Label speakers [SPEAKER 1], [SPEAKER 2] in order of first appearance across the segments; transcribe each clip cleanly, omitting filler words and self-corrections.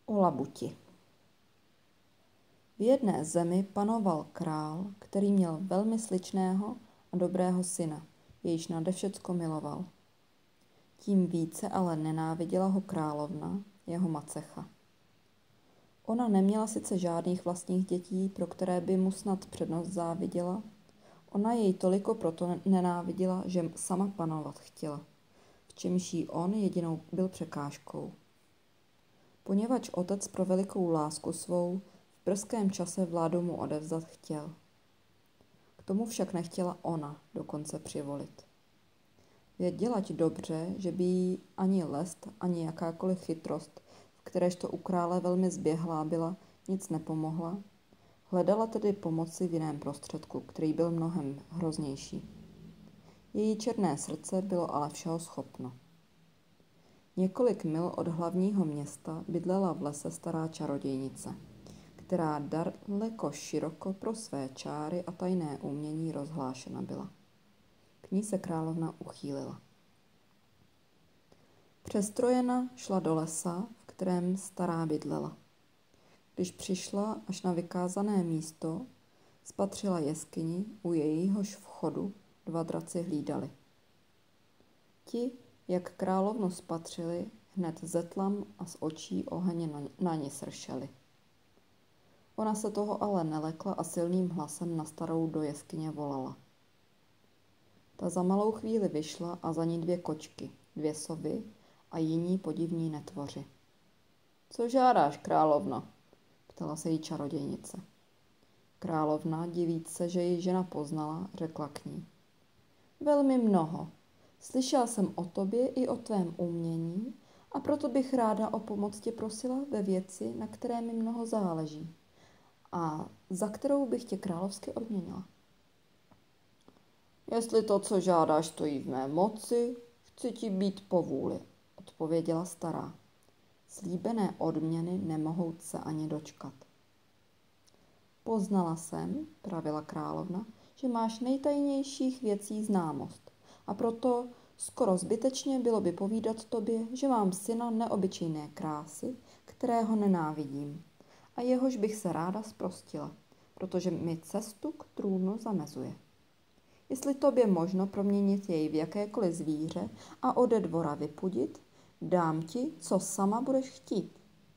[SPEAKER 1] O labuti. V jedné zemi panoval král, který měl velmi sličného a dobrého syna, jejž nade všecko miloval. Tím více ale nenáviděla ho královna, jeho macecha. Ona neměla sice žádných vlastních dětí, pro které by mu snad přednost záviděla, ona jej toliko proto nenáviděla, že sama panovat chtěla, v čemž jí on jedinou byl překážkou. Poněvadž otec pro velikou lásku svou v brzkém čase vládu mu odevzdat chtěl. K tomu však nechtěla ona dokonce přivolit. Vědělať dobře, že by jí ani lest, ani jakákoliv chytrost, v kteréžto u krále velmi zběhlá byla, nic nepomohla, hledala tedy pomoci v jiném prostředku, který byl mnohem hroznější. Její černé srdce bylo ale všeho schopno. Několik mil od hlavního města bydlela v lese stará čarodějnice, která daleko široko pro své čáry a tajné umění rozhlášena byla. K ní se královna uchýlila. Přestrojena šla do lesa, v kterém stará bydlela. Když přišla až na vykázané místo, spatřila jeskyni, u jejíhož vchodu dva draci hlídali. Ti, jak královnu spatřili, hned ze tlam a z očí oheň na ní sršeli. Ona se toho ale nelekla a silným hlasem na starou do jeskyně volala. Ta za malou chvíli vyšla a za ní dvě kočky, dvě sovy a jiní podivní netvoři. Co žádáš, královno? Ptala se jí čarodějnice. Královna, divíc se, že ji žena poznala, řekla k ní. Velmi mnoho. Slyšela jsem o tobě i o tvém umění a proto bych ráda o pomoc tě prosila ve věci, na které mi mnoho záleží a za kterou bych tě královsky odměnila. Jestli to, co žádáš, stojí v mé moci, chci ti být po vůli, odpověděla stará. Slíbené odměny nemohou se ani dočkat. Poznala jsem, pravila královna, že máš nejtajnějších věcí známost a proto skoro zbytečně bylo by povídat tobě, že mám syna neobyčejné krásy, kterého nenávidím a jehož bych se ráda zprostila, protože mi cestu k trůnu zamezuje. Jestli tobě možno proměnit jej v jakékoliv zvíře a ode dvora vypudit, dám ti, co sama budeš chtít.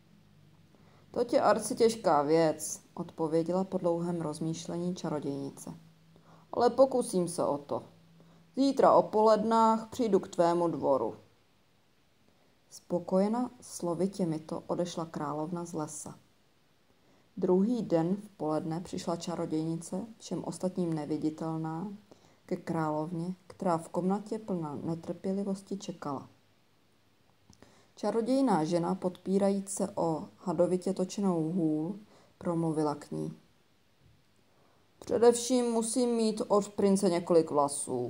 [SPEAKER 1] To je arci těžká věc, odpověděla po dlouhém rozmýšlení čarodějnice. Ale pokusím se o to. Zítra o polednách přijdu k tvému dvoru. Spokojena slovy těmito odešla královna z lesa. Druhý den v poledne přišla čarodějnice, všem ostatním neviditelná, ke královně, která v komnatě plná netrpělivosti čekala. Čarodějná žena, podpírajíc se o hadovitě točenou hůl, promluvila k ní. Především musím mít od prince několik vlasů.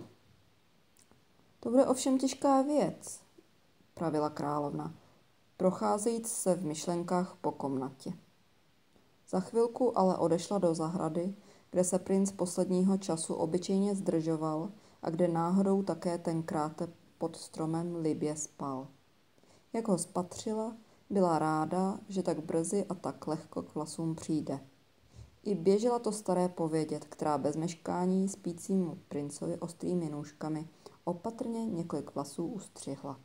[SPEAKER 1] To bude ovšem těžká věc, pravila královna, procházejíc se v myšlenkách po komnatě. Za chvilku ale odešla do zahrady, kde se princ posledního času obyčejně zdržoval a kde náhodou také tenkrát pod stromem libě spal. Jak ho spatřila, byla ráda, že tak brzy a tak lehko k vlasům přijde. I běžela to staré povědět, která bez meškání spícímu princovi ostrými nůžkami opatrně několik vlasů ustřihla.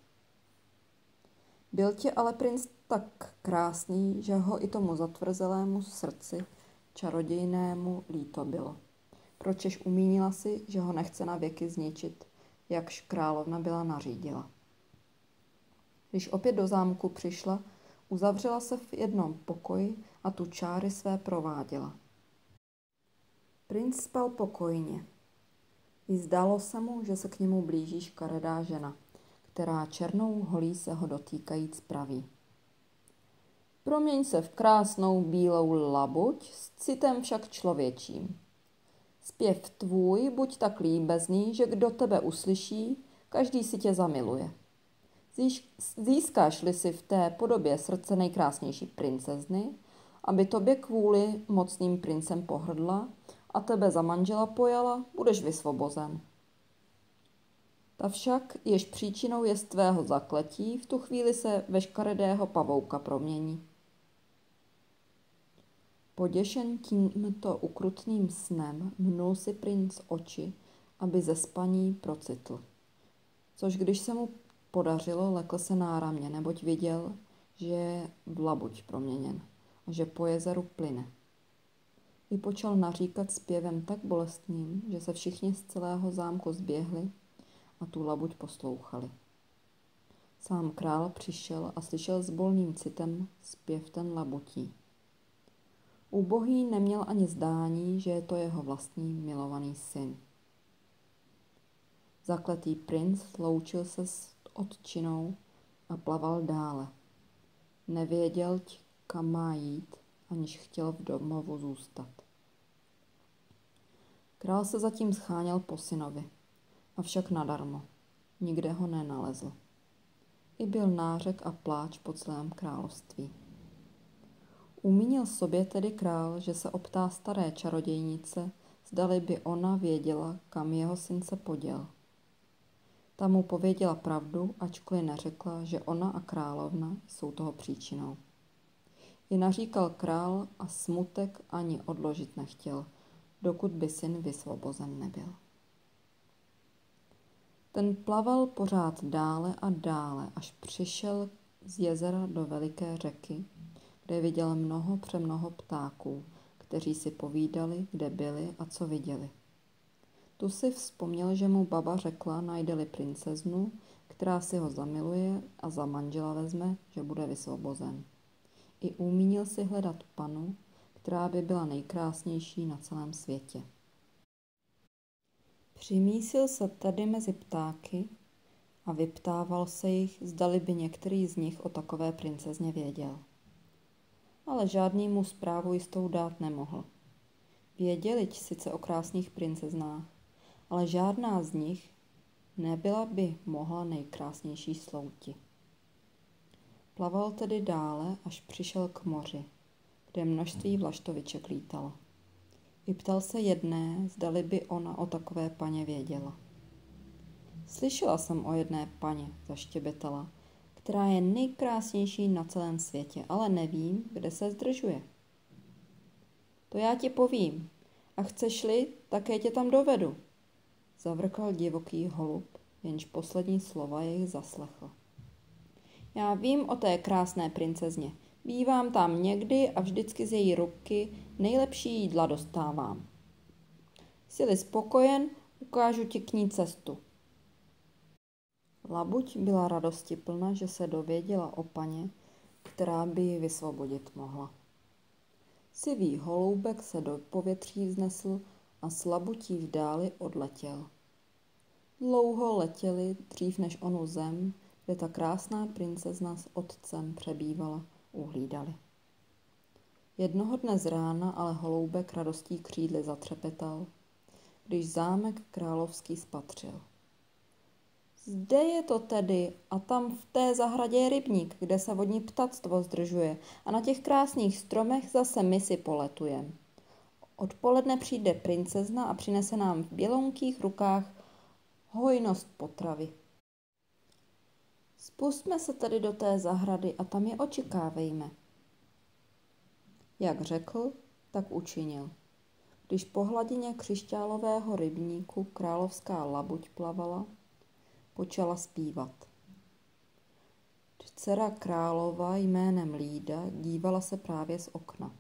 [SPEAKER 1] Byl tě ale princ tak krásný, že ho i tomu zatvrzelému srdci čarodějnému líto bylo. Pročež umínila si, že ho nechce na věky zničit, jakž královna byla nařídila. Když opět do zámku přišla, uzavřela se v jednom pokoji a tu čáry své prováděla. Princ spal pokojně. I zdálo se mu, že se k němu blíží škaredá žena, která černou holí se ho dotýkajíc praví. Proměň se v krásnou bílou labuť, s citem však člověčím. Zpěv tvůj buď tak líbezný, že kdo tebe uslyší, každý si tě zamiluje. Získáš-li si v té podobě srdce nejkrásnější princezny, aby tobě kvůli mocným princem pohrdla a tebe za manžela pojala, budeš vysvobozen. Ta však, jež příčinou je z tvého zakletí, v tu chvíli se ve škaredého pavouka promění. Poděšen tímto ukrutným snem, mnul si princ oči, aby ze spaní procitl. Což když se mu podařilo, lekl se náramně, neboť viděl, že je v labuť proměněn a že po jezeru plyne. I počal naříkat zpěvem tak bolestným, že se všichni z celého zámku zběhli a tu labuť poslouchali. Sám král přišel a slyšel s bolným citem zpěv ten labutí. Ubohý neměl ani zdání, že je to jeho vlastní milovaný syn. Zakletý princ loučil se s otčinou a plaval dále. Nevěděl, kam má jít, aniž chtěl v domovu zůstat. Král se zatím scháněl po synovi, avšak nadarmo. Nikde ho nenalezl. I byl nářek a pláč po celém království. Umínil sobě tedy král, že se optá staré čarodějnice, zdali by ona věděla, kam jeho syn se poděl. Ta mu pověděla pravdu, ačkoliv neřekla, že ona a královna jsou toho příčinou. I naříkal král a smutek ani odložit nechtěl, dokud by syn vysvobozen nebyl. Ten plaval pořád dále a dále, až přišel z jezera do veliké řeky, kde viděl přemnoho ptáků, kteří si povídali, kde byli a co viděli. Tu si vzpomněl, že mu baba řekla, najde-li princeznu, která si ho zamiluje a za manžela vezme, že bude vysvobozen. I umínil si hledat panu, která by byla nejkrásnější na celém světě. Přimísil se tedy mezi ptáky a vyptával se jich, zdali by některý z nich o takové princezně věděl. Ale žádný mu zprávu jistou dát nemohl. Věděli sice o krásných princeznách, ale žádná z nich nebyla by mohla nejkrásnější slouti. Plaval tedy dále, až přišel k moři, kde množství vlaštoviček lítalo. I ptal se jedné, zdali by ona o takové paně věděla. Slyšela jsem o jedné paně, zaštěbetala, která je nejkrásnější na celém světě, ale nevím, kde se zdržuje. To já ti povím, a chceš-li, také tě tam dovedu, zavrkal divoký holub, jenž poslední slova jej zaslechl. Já vím o té krásné princezně. Bývám tam někdy a vždycky z její ruky nejlepší jídla dostávám. Jsi-li spokojen, ukážu ti k ní cestu. Labuť byla radostiplná, že se dověděla o paně, která by ji vysvobodit mohla. Sivý holoubek se do povětří vznesl a s labutí v dáli odletěl. Dlouho letěli, dřív než onu zem, kde ta krásná princezna s otcem přebývala, uhlídali. Jednoho dne z rána ale holoubek radostí křídly zatřepetal, když zámek královský spatřil. Zde je to tedy a tam v té zahradě je rybník, kde se vodní ptactvo zdržuje a na těch krásných stromech zase my si poletujeme. Odpoledne přijde princezna a přinese nám v bělounkých rukách hojnost potravy. Spustme se tedy do té zahrady a tam je očekávejme. Jak řekl, tak učinil. Když po hladině křišťálového rybníku královská labuť plavala, počala zpívat. Dcera králova jménem Lída dívala se právě z okna.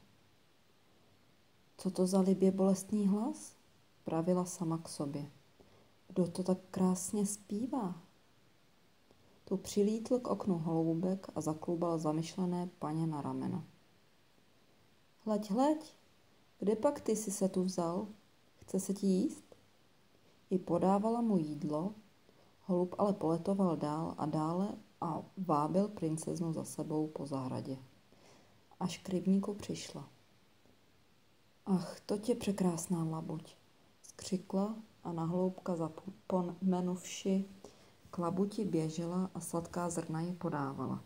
[SPEAKER 1] Co to za libě bolestný hlas? Pravila sama k sobě. Kdo to tak krásně zpívá? Tu přilítl k oknu holoubek a zaklubal zamyšlené paně na rameno. Hleď, hleď, kde pak ty jsi se tu vzal? Chce se ti jíst? I podávala mu jídlo, holub ale poletoval dál a dále a vábil princeznu za sebou po zahradě. Až k rybníku přišla. Ach, to tě překrásná labuť, skřikla a na hloubka zapomenuvši k labuti běžela a sladká zrna ji podávala.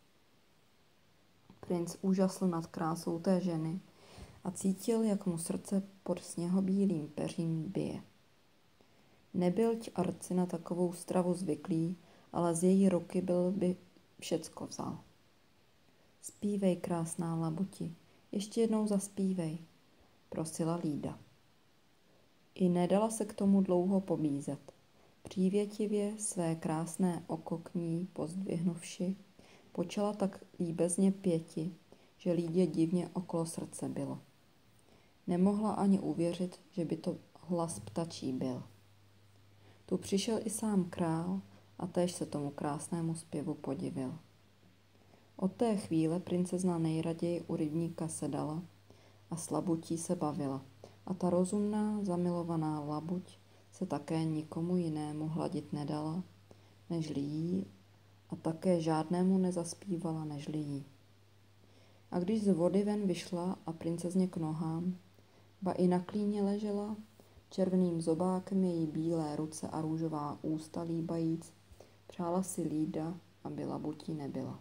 [SPEAKER 1] Princ úžasl nad krásou té ženy a cítil, jak mu srdce pod sněhobílým peřím bije. Nebyl arci na takovou stravu zvyklý, ale z její ruky by všecko vzal. Zpívej, krásná labuti, Ještě jednou zaspívej, prosila Lída. I nedala se k tomu dlouho pobízet. Přívětivě své krásné oko k ní pozdvihnuvši, počala tak líbezně pěti, že Lídě divně okolo srdce bylo. Nemohla ani uvěřit, že by to hlas ptačí byl. Tu přišel i sám král a též se tomu krásnému zpěvu podivil. Od té chvíle princezna nejraději u rybníka sedala a s labutí se bavila. A ta rozumná, zamilovaná labuť se také nikomu jinému hladit nedala, nežli jí, a také žádnému nezaspívala, nežli jí. A když z vody ven vyšla a princezně k nohám, ba i na klíně ležela, červeným zobákem její bílé ruce a růžová ústa líbajíc, přála si Lída, aby labutí nebyla.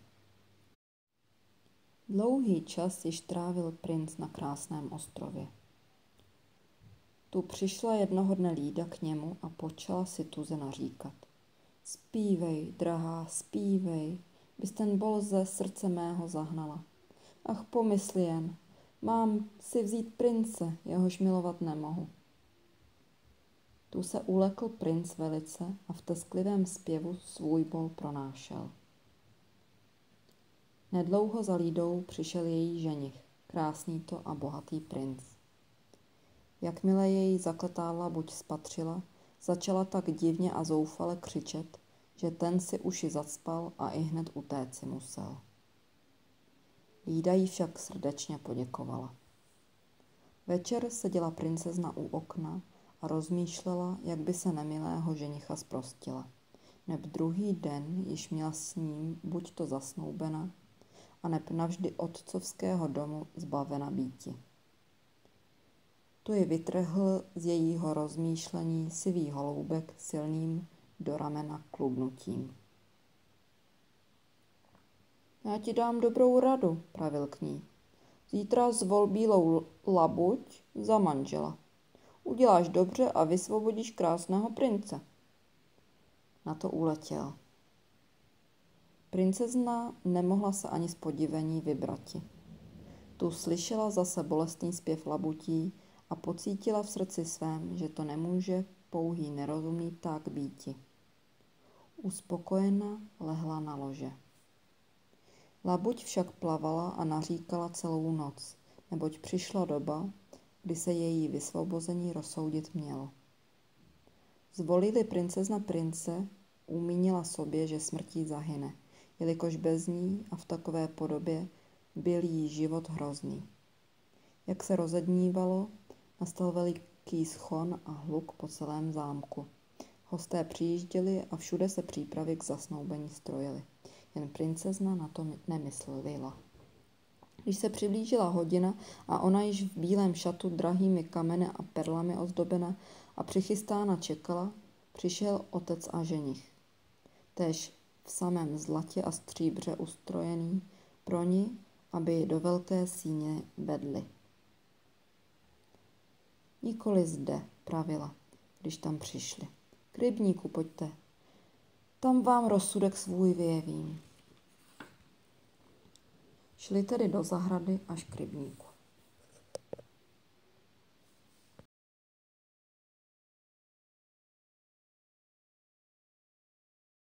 [SPEAKER 1] Dlouhý čas již trávil princ na krásném ostrově. Tu přišla jednoho dne Lída k němu a počala si tuze naříkat. Zpívej, drahá, zpívej, bys ten bol ze srdce mého zahnala. Ach, pomysli jen, mám si vzít prince, jehož milovat nemohu. Tu se ulekl princ velice a v tesklivém zpěvu svůj bol pronášel. Nedlouho za Lídou přišel její ženich, krásný to a bohatý princ. Jakmile její zakletá labuť spatřila, začala tak divně a zoufale křičet, že ten si uši zacpal a ihned utéci musel. Lída jí však srdečně poděkovala. Večer seděla princezna u okna a rozmýšlela, jak by se nemilého ženicha zprostila. Neb druhý den již měla s ním buď to zasnoubena, aneb navždy otcovského domu zbavena býti. Tu ji vytrhl z jejího rozmýšlení sivý holoubek silným do ramena klubnutím. Já ti dám dobrou radu, pravil k ní. Zítra zvol bílou labuť za manžela. Uděláš dobře a vysvobodíš krásného prince. Na to uletěl. Princezna nemohla se ani z podivení vybrati. Tu slyšela zase bolestný zpěv labutí a pocítila v srdci svém, že to nemůže pouhý nerozumný pták býti. Uspokojena lehla na lože. Labuť však plavala a naříkala celou noc, neboť přišla doba, kdy se její vysvobození rozsoudit mělo. Zvolili princezna prince, umínila sobě, že smrtí zahyne, jelikož bez ní a v takové podobě byl jí život hrozný. Jak se rozednívalo, nastal veliký schon a hluk po celém zámku. Hosté přijížděli a všude se přípravy k zasnoubení strojily. Jen princezna na to nemyslela. Když se přiblížila hodina a ona již v bílém šatu drahými kameny a perlami ozdobena a přichystána čekala, přišel otec a ženich. Též v samém zlatě a stříbře ustrojený pro ní, aby ji do velké síně vedli. Nikoli zde, pravila, když tam přišli. K rybníku pojďte, tam vám rozsudek svůj vyjevím. Šli tedy do zahrady až k rybníku.